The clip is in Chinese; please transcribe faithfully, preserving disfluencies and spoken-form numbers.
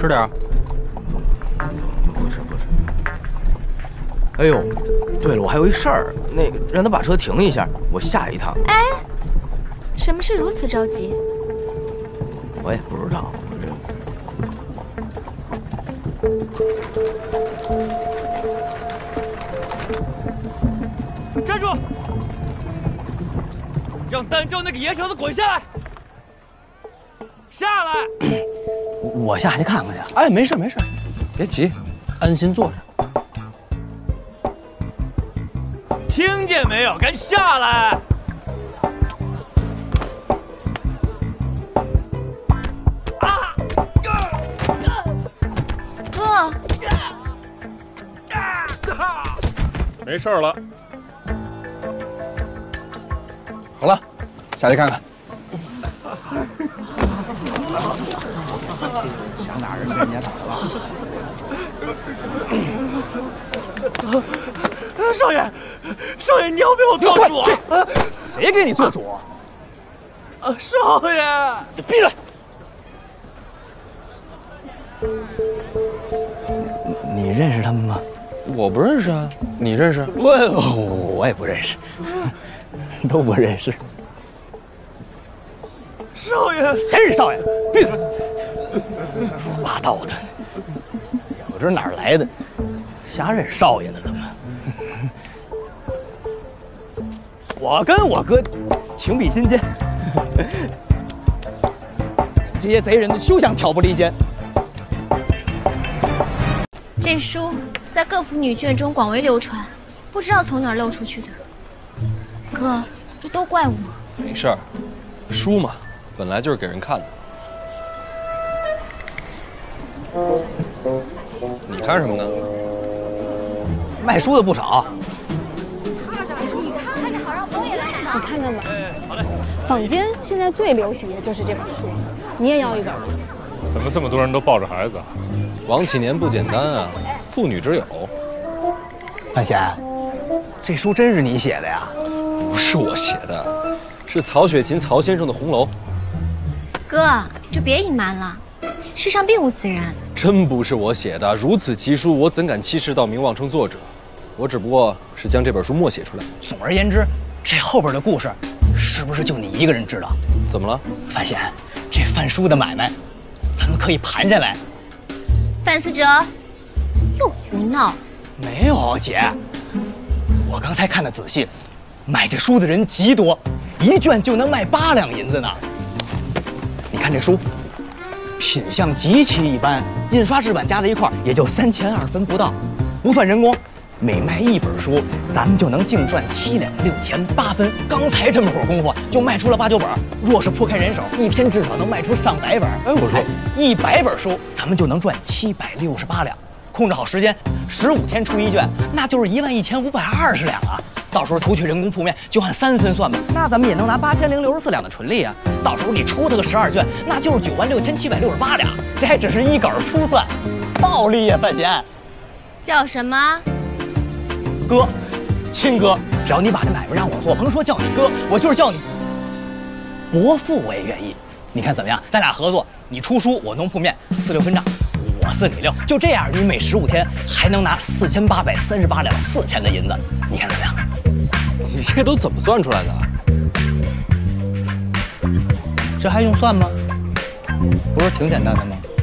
吃点。 不吃不吃。哎呦，对了，我还有一事儿，那个让他把车停一下，我下一趟。 哎，什么事如此着急？ 我也不知道， 我这。站住！让单教那个野小子滚下来！下来！ 我下去看看去。哎，没事没事，别急，安心坐着。 听见没有？赶紧下来！啊！ 哥， 没事了。 好了，下去看看。想哪儿去？人家打了。少爷，少爷，你要为我做主啊！ 谁给你做主？ 啊，少爷， 你闭嘴！你认识他们吗？ 我不认识啊，你认识？ 我我也不认识，都不认识。 少爷， 谁是少爷？闭嘴！说八道的，也不知哪儿来的，瞎认少爷了怎么？我跟我哥情比金坚，这些贼人休想挑拨离间。 这书在各府女眷中广为流传，不知道从哪儿漏出去的。哥，这都怪我。 没事儿，书嘛，本来就是给人看的。你看什么呢？ 卖书的不少。 你看看吧，坊间现在最流行的就是这本书，你也要一本吗？ 怎么这么多人都抱着孩子？ 王启年不简单啊，妇女之友。 范闲，这书真是你写的呀？ 不是我写的，是曹雪芹曹先生的《红楼》。 哥，就别隐瞒了，世上并无此人。 真不是我写的，如此奇书，我怎敢欺世盗名，妄称作者？我只不过是将这本书默写出来。 总而言之，这后边的故事，是不是就你一个人知道？ 怎么了？ 范闲，这贩书的买卖，咱们可以盘下来。 范思哲，又胡闹！ 没有，姐，我刚才看得仔细，买这书的人极多，一卷就能卖八两银子呢。你看这书，品相极其一般，印刷制版加在一块儿也就三钱二分不到，不算人工。每卖一本书，咱们就能净赚七两六钱八分。刚才这么会儿功夫，就卖出了八九本。若是铺开人手，一天至少能卖出上百本。 哎，我说， 一百本书，咱们就能赚七百六十八两。控制好时间，十五天出一卷，那就是一万一千五百二十两啊！到时候除去人工铺面，就按三分算吧，那咱们也能拿八千零六十四两的纯利啊！到时候你出它个十二卷，那就是九万六千七百六十八两。这还只是一稿初算，暴利呀，范闲！ 叫什么？ 哥，亲哥，只要你把这买卖让我做，甭说叫你哥，我就是叫你伯父，我也愿意。你看怎么样？咱俩合作，你出书，我弄铺面，四六分账，我四你六，就这样，你每十五天还能拿四千八百三十八两四钱的银子，你看怎么样？ 你这都怎么算出来的？ 这还用算吗？不是挺简单的吗？